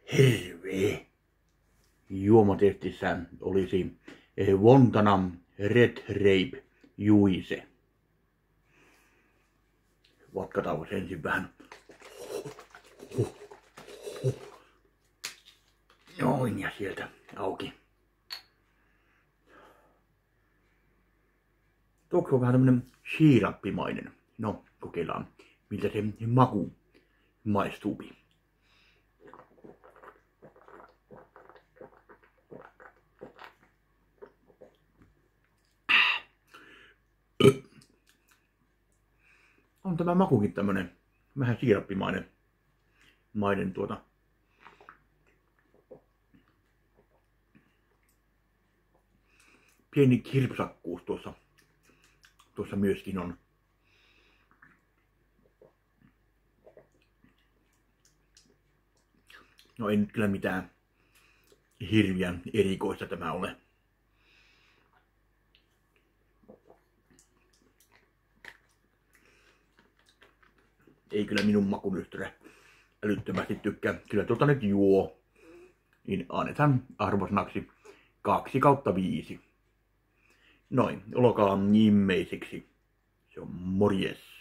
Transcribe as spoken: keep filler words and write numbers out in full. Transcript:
hirveä. Juomatestissä olisi Vontana Red Grape Juice. Vatkataan ensin vähän. Noin, ja sieltä auki. Tuoksu on vähän tämmönen siirappimainen. No, kokeillaan miltä se maku maistuu. On tämä makukin tämmönen vähän siirappimainen mainen tuota. Pieni kirpsakkuus tuossa, tuossa myöskin on. No ei nyt kyllä mitään hirveän erikoista tämä ole. Ei kyllä minun makunystyrä älyttömästi tykkää. Kyllä tuota nyt juo. Niin annetaan arvosanaksi kaksi kautta viisi. Noin, olkaa immeiseksi. Se on morjes.